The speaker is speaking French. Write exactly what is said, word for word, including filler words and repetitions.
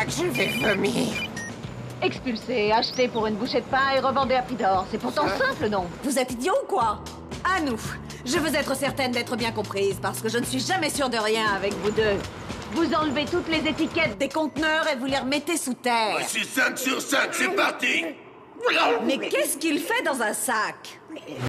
sac, je vais vomir. Expulsé, acheté pour une bouchée de pain et revendé à prix d'or. C'est pourtant simple, non? Vous êtes idiot ou quoi? À nous. Je veux être certaine d'être bien comprise, parce que je ne suis jamais sûre de rien avec vous deux. Vous enlevez toutes les étiquettes Des conteneurs et vous les remettez sous terre. Voici cinq sur cinq, c'est parti. Mais qu'est-ce qu'il fait dans un sac?